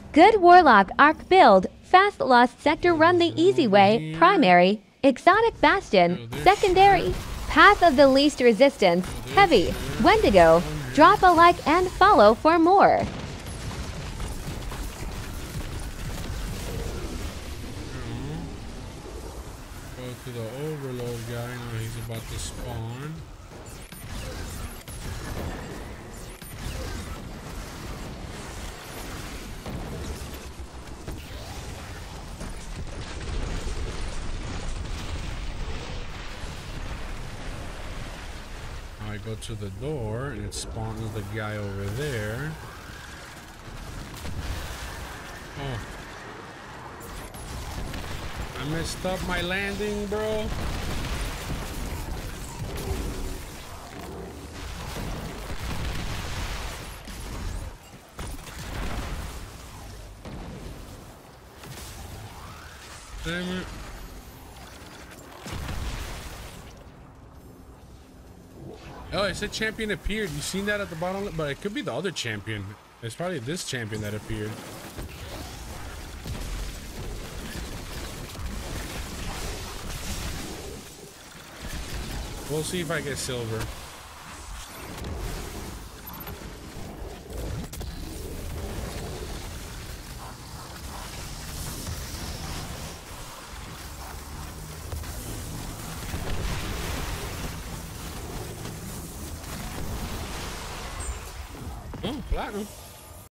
Good Warlock arc build. Fast Lost Sector run the easy way. Primary. Exotic Bastion. Secondary. Path of the least resistance. Heavy. Wendigo. Drop a like and follow for more. Go to the overload guy. Now he's about to spawn. I go to the door and it spawns the guy over there. Oh. I messed up my landing, bro. Damn it. Oh, it said champion appeared. You seen that at the bottom? But it could be the other champion. It's probably this champion that appeared. We'll see if I get silver. Oh, platinum.